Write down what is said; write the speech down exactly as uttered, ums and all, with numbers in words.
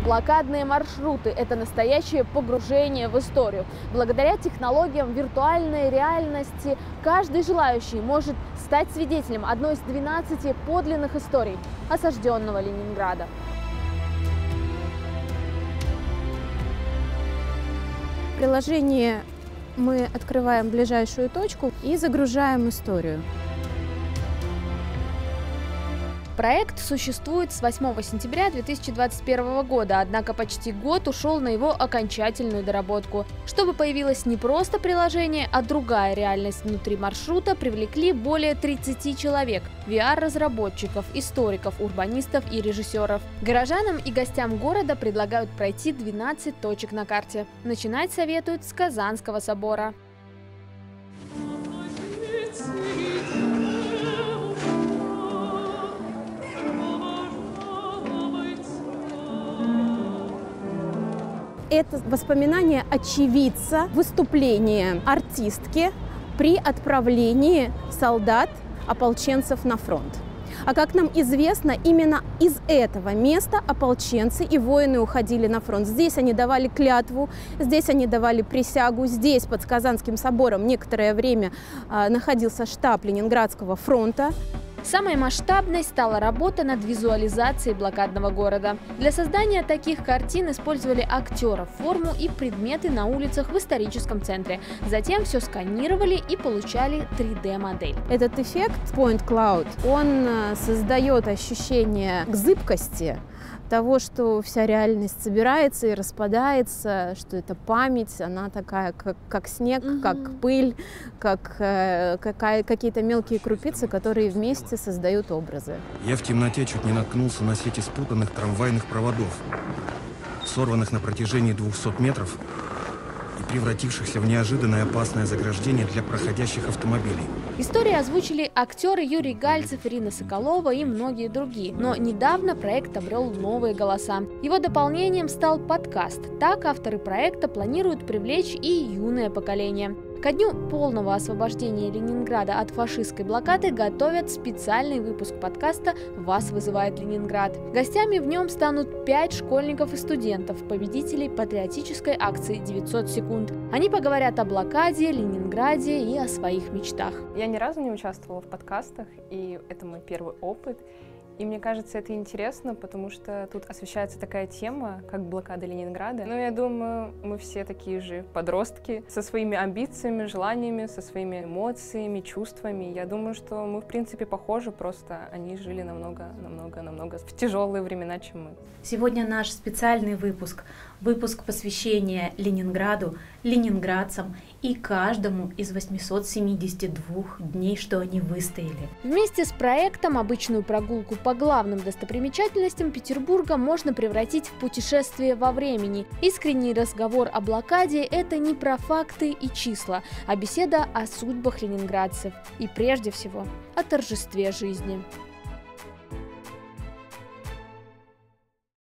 Блокадные маршруты – это настоящее погружение в историю. Благодаря технологиям виртуальной реальности каждый желающий может стать свидетелем одной из двенадцати подлинных историй осажденного Ленинграда. В приложении мы открываем ближайшую точку и загружаем историю. Проект существует с восьмого сентября две тысячи двадцать первого года, однако почти год ушел на его окончательную доработку. Чтобы появилось не просто приложение, а другая реальность внутри маршрута, привлекли более тридцати человек – ви ар-разработчиков, историков, урбанистов и режиссеров. Горожанам и гостям города предлагают пройти двенадцать точек на карте. Начинать советуют с Казанского собора. Это воспоминание очевидца выступления артистки при отправлении солдат, ополченцев на фронт. А как нам известно, именно из этого места ополченцы и воины уходили на фронт. Здесь они давали клятву, здесь они давали присягу, здесь под Казанским собором некоторое время э, находился штаб Ленинградского фронта. Самой масштабной стала работа над визуализацией блокадного города. Для создания таких картин использовали актеров, форму и предметы на улицах в историческом центре. Затем все сканировали и получали три дэ модель. Этот эффект Point Cloud, он создает ощущение зыбкости, того, что вся реальность собирается и распадается, что это память, она такая, как, как снег, угу. как пыль, как э, какие-то мелкие крупицы, которые вместе создают образы. Я в темноте чуть не наткнулся на сети спутанных трамвайных проводов, сорванных на протяжении двухсот метров и превратившихся в неожиданное опасное заграждение для проходящих автомобилей. Истории озвучили актеры Юрий Гальцев, Ирина Соколова и многие другие. Но недавно проект обрел новые голоса. Его дополнением стал подкаст. Так авторы проекта планируют привлечь и юное поколение. Ко дню полного освобождения Ленинграда от фашистской блокады готовят специальный выпуск подкаста «Вас вызывает Ленинград». Гостями в нем станут пять школьников и студентов, победителей патриотической акции девятьсот секунд. Они поговорят о блокаде, Ленинграде и о своих мечтах. Я ни разу не участвовала в подкастах, и это мой первый опыт. И мне кажется, это интересно, потому что тут освещается такая тема, как блокада Ленинграда. Но я думаю, мы все такие же подростки, со своими амбициями, желаниями, со своими эмоциями, чувствами. Я думаю, что мы, в принципе, похожи, просто они жили намного, намного, намного в тяжелые времена, чем мы. Сегодня наш специальный выпуск, выпуск посвящения Ленинграду, ленинградцам и каждому из восьмисот семидесяти двух дней, что они выстояли. Вместе с проектом обычную прогулку по главным достопримечательностям Петербурга можно превратить в путешествие во времени. Искренний разговор о блокаде – это не про факты и числа, а беседа о судьбах ленинградцев и, прежде всего, о торжестве жизни.